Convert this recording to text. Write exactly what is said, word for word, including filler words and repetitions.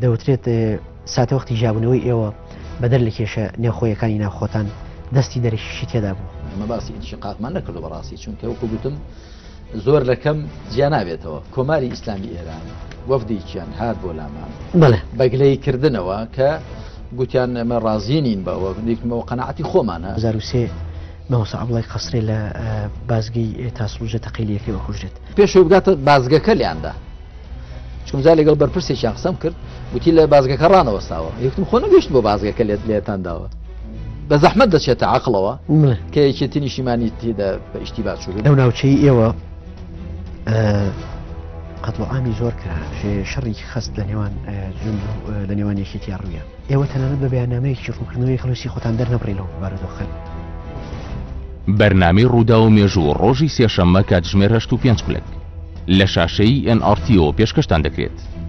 دەوترێت ساتەوەختی ژابوونەوەی ئێوە بەدەر لە کێشە نێوخۆیەکانی ناوخۆتان دەستی دەرەشی تێدا بوو. ئەمە باسی ئینشقاقمان نەکردو بەڕاستی، چونکە وەکو گوتم زۆر لەکەم جیان نابێتەوە. کۆماری ئیسلامی ئێران وەفدێکیان هات بۆ لامان بەگلەی کردنەوە کە گوتیان ئەمە ڕازیینین بەوە دیکمەوە قەناعەتی خۆمانە. هەزار و سێ مەوسە عەبدوڵای قەسرێ لە بازگەی تاسڵوژە تەقیلیەکەی وەکوژێت پێشەوە بگاتە بازگەکە لیاندا، چونجا لەگەڵ بەرپرسێکیان قسەم کرد وتی لە بازگەکە ڕانەوەستاوە. یەکتم خۆ نەگەشت بۆ بازگەکە لێت لێتانداوە بە زەحمەت دەچێتە عەقڵەوە کە یەکێتی نیشیمانی تێدا بە ئیشتیبات شو. لەو ناوچەی ئێوە قەتڵ عامی زۆر کرا شەڕێکی خەست لە نێوان لە نێوان یەکێتیان ڕوویە. ئێوە تەنانەت بە بەیاننامەیەکی ڕووکردنەوەی خەڵوسی خۆتان دەرنەبڕێنەوە بارودۆخەن. بەرنامەی ڕوودا و مێژوو ڕۆژی سێشەممە کاتژمێر هەشت و پێنج کولەک لە شاشەی ئەن ئار تی ئۆ پێشکەشتان دەکرێت.